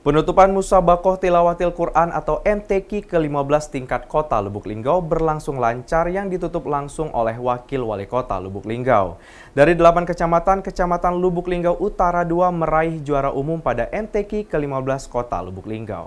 Penutupan Musabaqah Tilawatil Quran atau MTQ ke-15 tingkat Kota Lubuk Linggau berlangsung lancar yang ditutup langsung oleh Wakil Wali Kota Lubuk Linggau. Dari 8 kecamatan, Kecamatan Lubuk Linggau Utara 2 meraih juara umum pada MTQ ke-15 Kota Lubuk Linggau.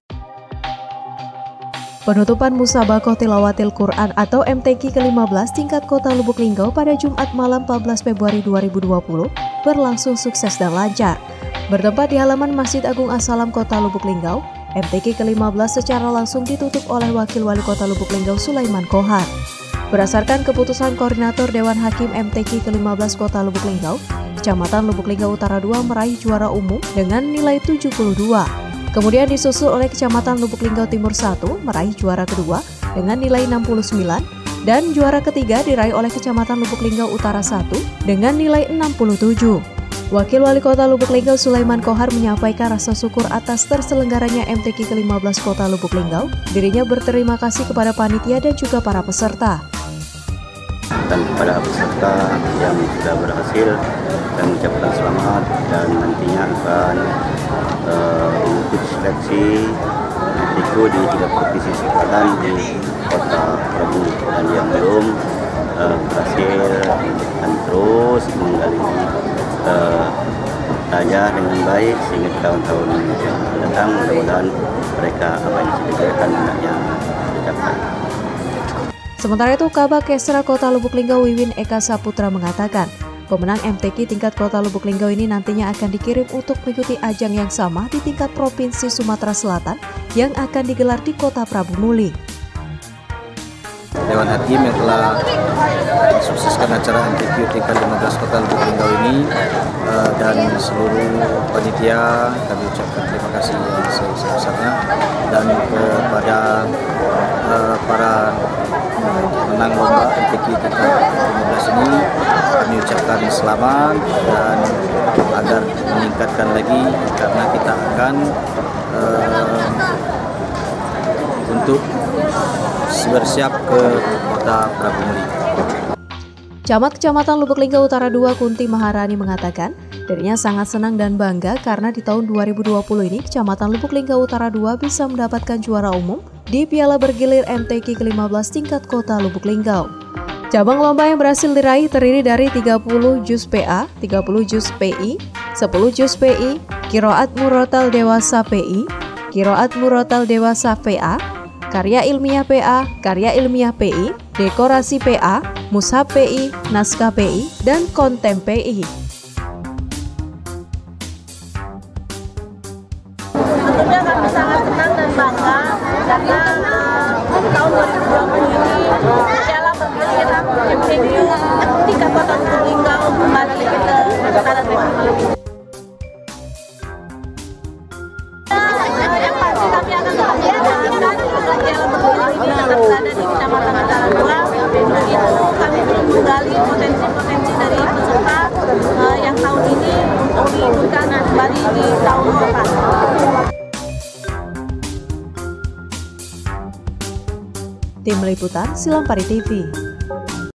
Penutupan Musabaqah Tilawatil Quran atau MTQ ke-15 tingkat Kota Lubuk Linggau pada Jumat malam 14 Februari 2020 berlangsung sukses dan lancar. Bertempat di halaman Masjid Agung As-Salam Kota Lubuk Linggau, MTQ ke-15 secara langsung ditutup oleh Wakil Wali Kota Lubuk Linggau Sulaiman Kohar. Berdasarkan keputusan Koordinator Dewan Hakim MTQ ke-15 Kota Lubuk Linggau, Kecamatan Lubuk Linggau Utara 2 meraih juara umum dengan nilai 72. Kemudian disusul oleh Kecamatan Lubuk Linggau Timur 1 meraih juara kedua dengan nilai 69 dan juara ketiga diraih oleh Kecamatan Lubuk Linggau Utara 1 dengan nilai 67. Wakil Wali Kota Lubuk Linggau Sulaiman Kohar menyampaikan rasa syukur atas terselenggaranya MTQ ke-15 Kota Lubuk Linggau. Dirinya berterima kasih kepada panitia dan juga para peserta. Dan kepada peserta yang sudah berhasil dan mengucapkan selamat dan nantinya akan mengikuti seleksi MTQ di 3 provinsi selatan di Kota Prabu, dan yang belum berhasil dan terus menggali saja dengan baik sehingga tahun-tahun yang datang mudah-mudahan mereka apa yang disediakan hendaknya dicapai. Sementara itu, Kabak Kesra Kota Lubuk Linggau Wiwin Eka Saputra mengatakan, pemenang MTQ tingkat Kota Lubuk Linggau ini nantinya akan dikirim untuk mengikuti ajang yang sama di tingkat Provinsi Sumatera Selatan yang akan digelar di Kota Prabu Muli. Dewan Hakim yang telah mensukseskan acara MTQ tingkat 15 Kota Lubuk Linggau ini dan seluruh panitia kami ucapkan terima kasih yang sebesar-besarnya, dan kepada para pemenang lomba MTQ tingkat 15 ini kami ucapkan selamat dan agar meningkatkan lagi karena kita akan untuk bersiap ke Kota Prabu Muli. Camat Kecamatan Lubuk Linggau Utara 2 Kunti Maharani mengatakan, dirinya sangat senang dan bangga karena di tahun 2020 ini Kecamatan Lubuk Linggau Utara 2 bisa mendapatkan juara umum di Piala Bergilir MTQ ke-15 tingkat Kota Lubuk Linggau. Cabang lomba yang berhasil diraih terdiri dari 30 juz PA, 30 juz PI, 10 juz PI, Qiraat Murotal Dewasa PI, Qiraat Murotal Dewasa PA, Karya Ilmiah PA, Karya Ilmiah PI, Dekorasi PA, Mushaf PI, Naskah PI, dan Kontem PI. Tentunya kami sangat senang dan bangga karena tahun 2020 ini Piala Bergilir MTQ tingkat Kota Lubuk Linggau kembali ke Utara 2. Yang pasti kami akan Piala Bergilir ini akan berada di Kecamatan Utara 2. Begitu kami belum menggali potensi-potensi dari peserta yang tahun ini untuk diikutkan kembali di tahun depan. Tim Liputan Silampari TV.